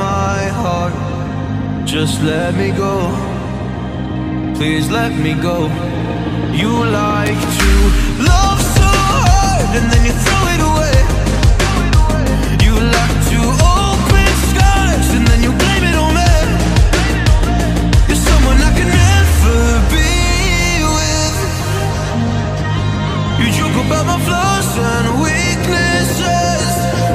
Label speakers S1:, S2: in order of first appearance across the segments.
S1: my heart. Just let me go. Please let me go. You like to love so hard and then you throw it away. You like to open skies and then you blame it on me. You're someone I can never be with. You joke about my flaws and weaknesses.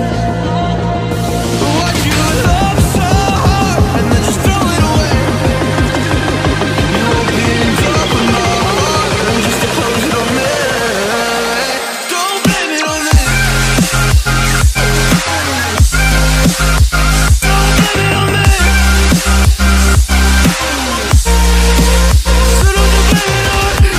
S1: Why'd you love so hard and then just throw it away? You opened up my heart and just to close it on me. Don't blame it on me. Don't blame it on me. So don't you blame it on me.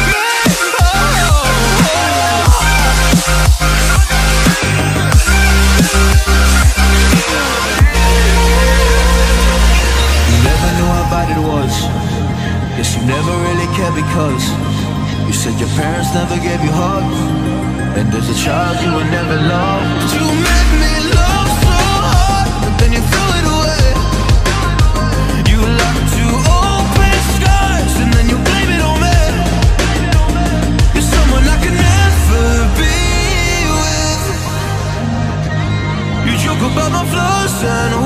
S1: You never knew how bad it was. Guess you never really cared because you said your parents never gave you hugs, and as a child you were never loved. You made me love so hard, but then you threw it away. You like to open skies and then you blame it on me. You're someone I can never be with. You joke about my flaws and